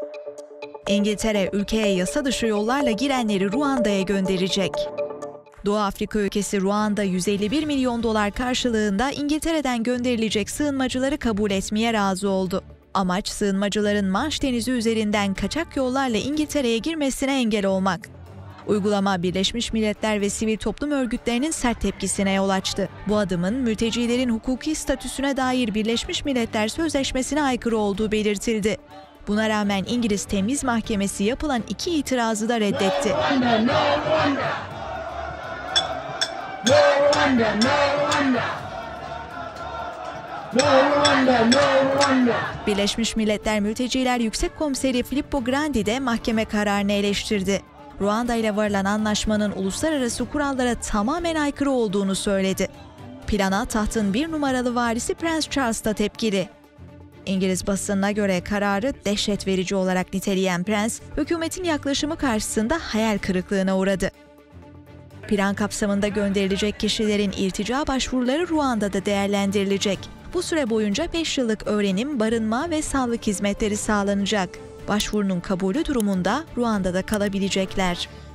İngiltere, ülkeye yasa dışı yollarla girenleri Ruanda'ya gönderecek. Doğu Afrika ülkesi Ruanda, 151 milyon dolar karşılığında İngiltere'den gönderilecek sığınmacıları kabul etmeye razı oldu. Amaç, sığınmacıların Manş Denizi üzerinden kaçak yollarla İngiltere'ye girmesine engel olmak. Uygulama, Birleşmiş Milletler ve sivil toplum örgütlerinin sert tepkisine yol açtı. Bu adımın mültecilerin hukuki statüsüne dair Birleşmiş Milletler Sözleşmesi'ne aykırı olduğu belirtildi. Buna rağmen İngiliz Temyiz Mahkemesi yapılan 2 itirazı da reddetti. Birleşmiş Milletler Mülteciler Yüksek Komiseri Filippo Grandi de mahkeme kararını eleştirdi. Ruanda ile varılan anlaşmanın uluslararası kurallara tamamen aykırı olduğunu söyledi. Plana tahtın 1 numaralı varisi Prens Charles da tepkili. İngiliz basınına göre kararı dehşet verici olarak niteleyen prens, hükümetin yaklaşımı karşısında hayal kırıklığına uğradı. Plan kapsamında gönderilecek kişilerin iltica başvuruları Ruanda'da değerlendirilecek. Bu süre boyunca 5 yıllık öğrenim, barınma ve sağlık hizmetleri sağlanacak. Başvurunun kabulü durumunda Ruanda'da kalabilecekler.